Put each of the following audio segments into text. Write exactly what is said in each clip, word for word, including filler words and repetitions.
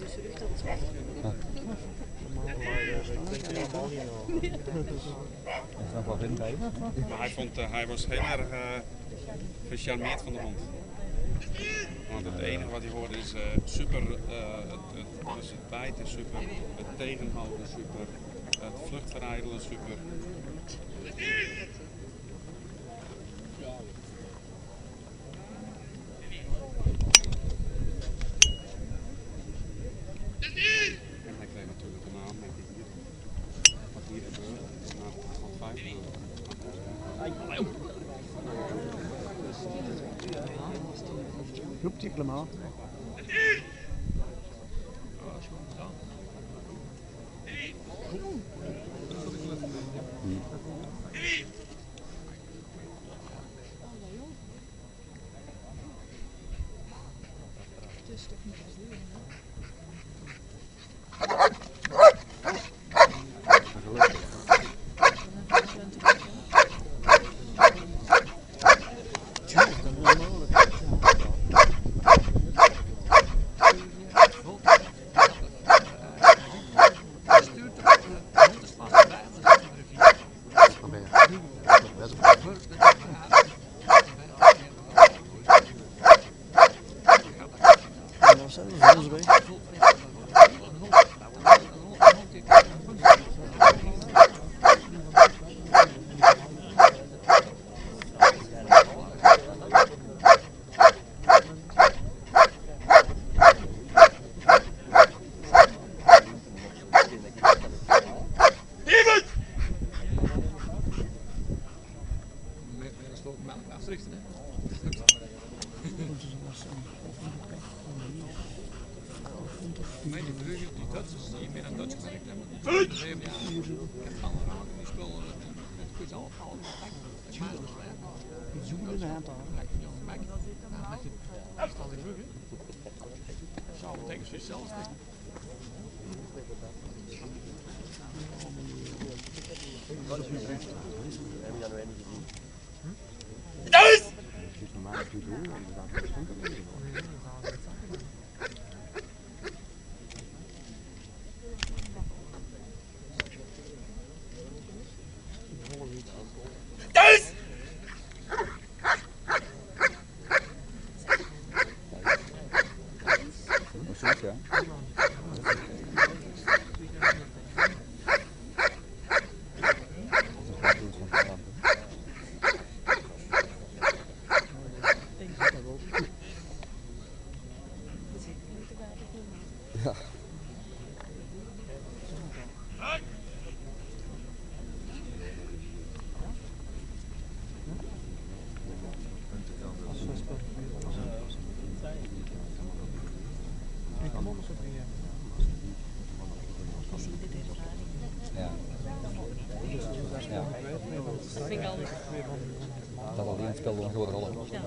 is nog wel wind bij. Maar hij, vond, uh, hij was heel erg uh, gecharmeerd van de hond. Want het enige wat hij hoorde is uh, super, uh, het, het, dus het bijten is super, het tegenhouden is super, het vluchtverrijdelen is super. En hij kreeg natuurlijk een aanmerking hier. Wat hier gebeurde, na half vijf. Roept hij helemaal. Dat alleen speelde een grote rol. Ja.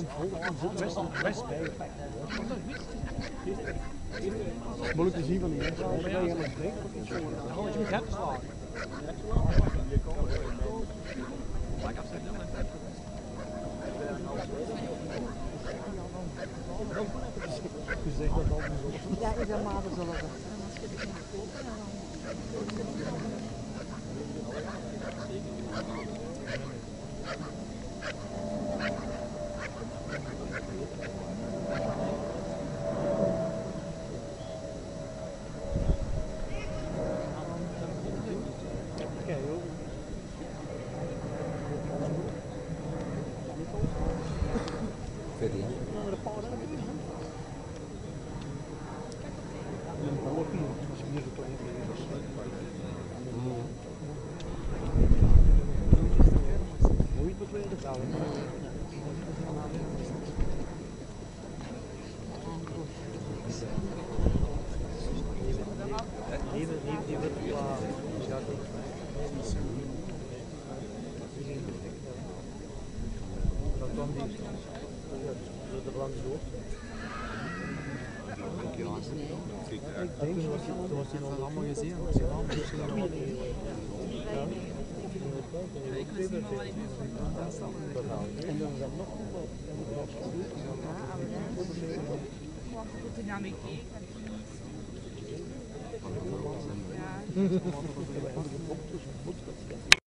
Moeilijk te zien van die mensen. Als je helemaal spreekt, dan je moet het slaan. Ja, is dat maar zo dat. veertien. Ik denk dat je was het allemaal gezien. En dan is dat nog Dynamiek. Ja.